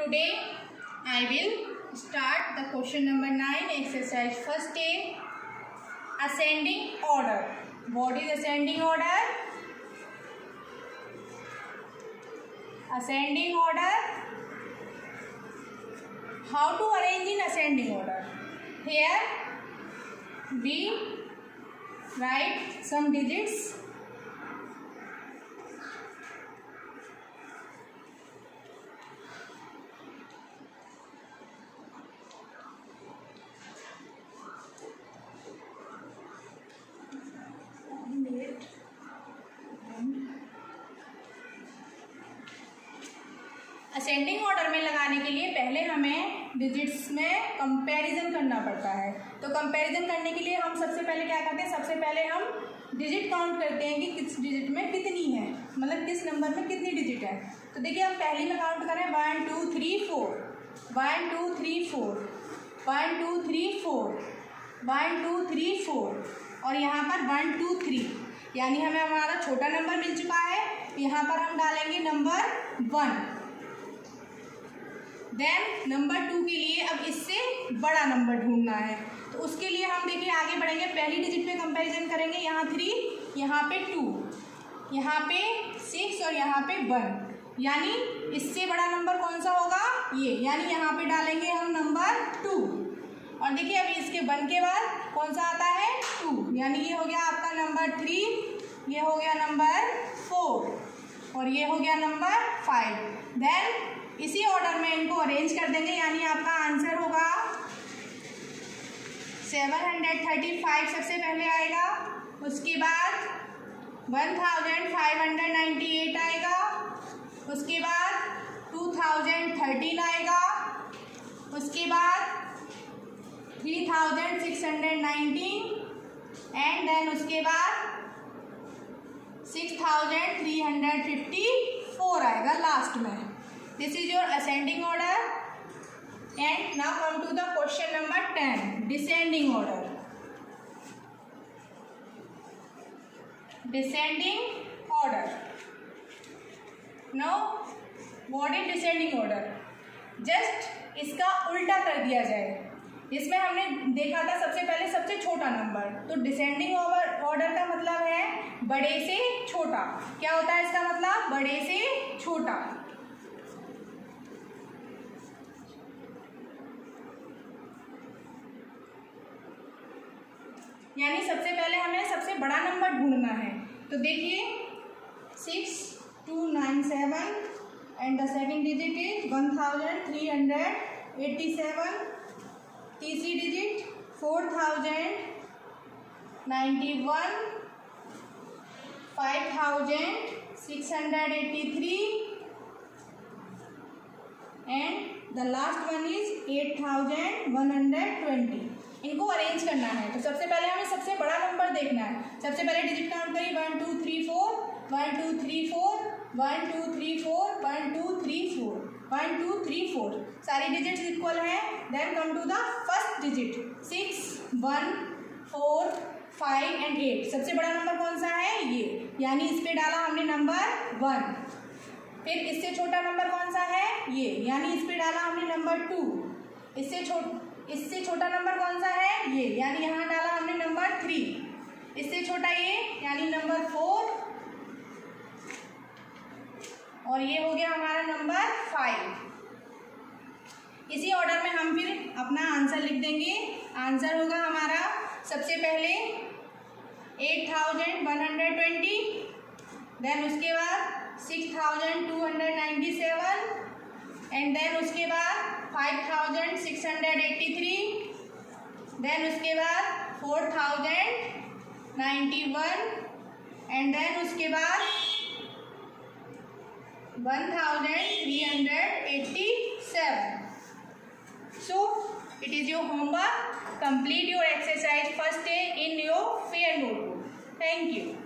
Today I will start the question number 9, exercise first day, ascending order. What is ascending order? Ascending order. How to arrange in ascending order? Here we write some digits. Ascending order में लगाने के लिए पहले हमें digits में comparison करना पड़ता है। तो कंपैरिजन करने के लिए हम सबसे पहले क्या करते हैं, सबसे पहले हम डिजिट काउंट करते हैं कि किस डिजिट में कितनी है, मतलब किस नंबर में कितनी डिजिट है। तो देखिए हम पहली में काउंट करें 1 2 3 4, 1 2 3 4, 1 2 3 4, 1 2 3 4 और यहाँ पर 1 2 3, यानी हमें हमारा छोटा नंबर मिल चुका है। यहाँ पर हम डालेंगे नंबर 1। देन नंबर 2 के लिए अब इससे बड़ा नंबर ढूंढना है, तो उसके लिए हम देखिए आगे बढ़ेंगे। पहली डिजिट पे कंपैरिजन करेंगे, यहाँ 3, यहाँ पे 2, यहाँ पे 6 और यहाँ पे 1, यानी इससे बड़ा नंबर कौन सा होगा, ये, यानी यहाँ पे डालेंगे हम नंबर 2। और देखिए अभी इसके 1 के बाद कौन सा आता है, 2, यानी ये हो गया आपका नंबर 3, ये हो गया नंबर 4 और ये हो गया नंबर 5। देन इसी ऑर्डर में इनको अरेंज कर देंगे, यानी आपका आंसर होगा 735 सबसे पहले आएगा, उसके बाद 1598 आएगा, उसके बाद 2013 आएगा, उसके बाद 3619 एंड देन उसके बाद 6354 आएगा लास्ट में। This is your ascending order. And now come to the question number 10, descending order. Descending order. Now what is descending order? Just इसका उल्टा कर दिया जाए। इसमें हमने देखा था सबसे पहले सबसे छोटा नंबर, तो डिसेंडिंग ऑर्डर का मतलब है बड़े से छोटा। क्या होता है इसका मतलब, बड़े से छोटा। यानी सबसे पहले हमें सबसे बड़ा नंबर ढूंढना है। तो देखिए 6297 and the second digit is 1387, तीसरी digit 4091, 5683 and the last one is 8120। इनको अरेंज करना है। तो सबसे पहले हमें सबसे बड़ा नंबर देखना है। सबसे पहले डिजिट काउंट करिए 1 2 3 4, 1 2 3 4, 1 2 3 4, 1 2 3 4, 1 2 3 4, सारी डिजिट्स इक्वल हैं। Then come to the first digit 6 1 4 5 and 8। सबसे बड़ा नंबर कौन सा है, ये, यानी इस पे डाला हमने नंबर 1। फिर इससे छोटा नंबर कौन सा है, ये, यानी इस पे डाला हमने नंबर 2। इससे छोटा नंबर कौन सा है, ये, यानी यहाँ डाला हमने नंबर 3। इससे छोटा ये, यानी नंबर 4 और ये हो गया हमारा नंबर 5। इसी ऑर्डर में हम फिर अपना आंसर लिख देंगे। आंसर होगा हमारा सबसे पहले 8120, देन उसके बाद 6297 एंड देन उसके बाद 5683, देन उसके बाद 4091 एंड देन उसके बाद 1387। So it is your homework. Complete your exercise first day in your fair notebook. Thank you.